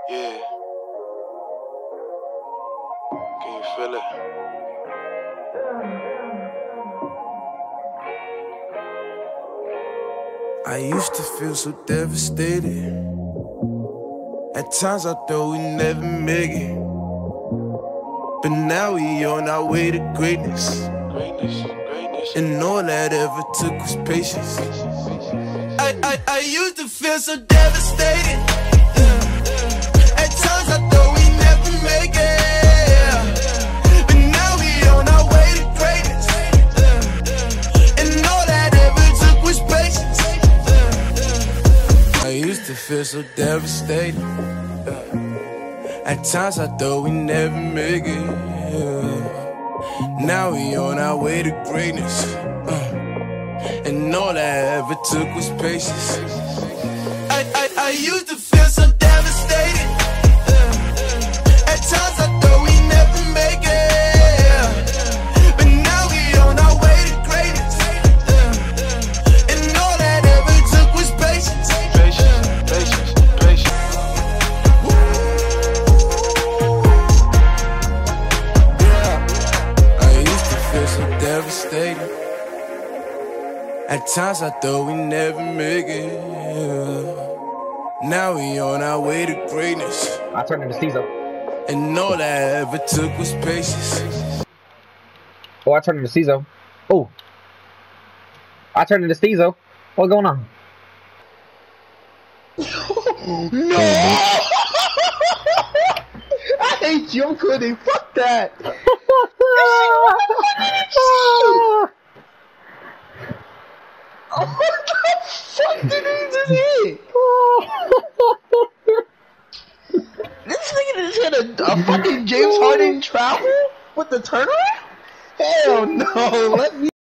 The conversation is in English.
Yeah. Can you feel it? I used to feel so devastated. At times I thought we'd never make it, but now we on our way to greatness. And all that ever took was patience. I used to feel so devastated. At times I thought we'd never make it, but now we on our way to greatness. And all that ever took was patience. I used to feel so devastated. At times I thought we'd never make it, now we on our way to greatness. And all that ever took was patience. I used to feel so devastated. At times I thought we'd never make it, but now we on our way to greatness. And all that ever took was patience. Patience. Yeah, I used to feel so devastated. At times I thought we'd never make it, now we on our way to greatness. I turned into Steezo. And all that ever took was patience. Oh, I turned into Steezo. Oh. I turned into Steezo. What's going on? No! I hate you, I'm quitting. Fuck that! What the fuck did he just hit? This nigga just hit a fucking James Harden travel with the turnaround? Hell no, let me